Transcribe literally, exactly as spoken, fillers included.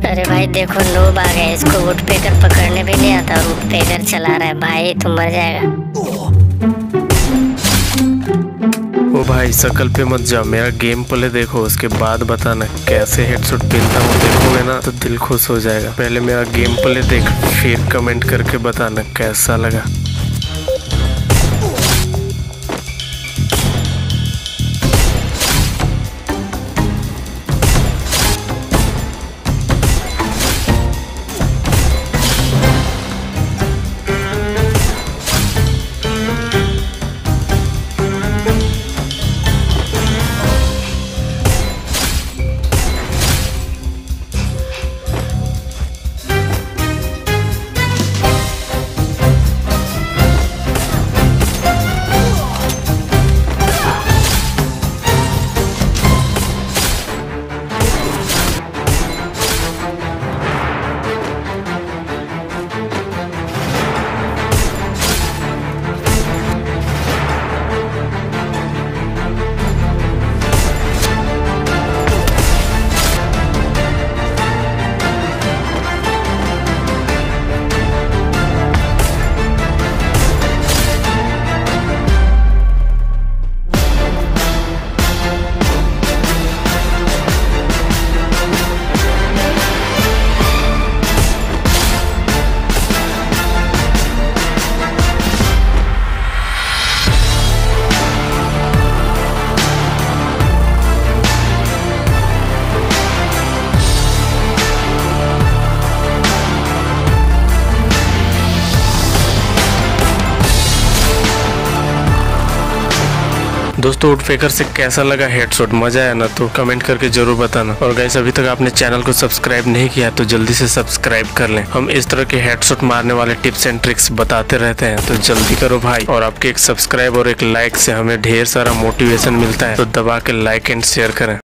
अरे भाई देखो नूब आ गया, इसको वुड पेकर पकड़ने भी नहीं आता और वुड पेकर चला रहा है। भाई तू मर जाएगा। ओ भाई शकल पे मत जाओ, मेरा गेम प्ले देखो, उसके बाद बताना कैसे हेडशॉट पेलता हूँ। देखोगे ना तो दिल खुश हो जाएगा। पहले मेरा गेम प्ले देख, फिर कमेंट करके बताना कैसा लगा। दोस्तों वुड पेकर से कैसा लगा हेडशॉट, मजा आया ना? तो कमेंट करके जरूर बताना। और गाइस अभी तक आपने चैनल को सब्सक्राइब नहीं किया तो जल्दी से सब्सक्राइब कर लें। हम इस तरह के हेडशॉट मारने वाले टिप्स एंड ट्रिक्स बताते रहते हैं, तो जल्दी करो भाई। और आपके एक सब्सक्राइब और एक लाइक से हमें ढेर सारा मोटिवेशन मिलता है, तो दबा के लाइक एंड शेयर करें।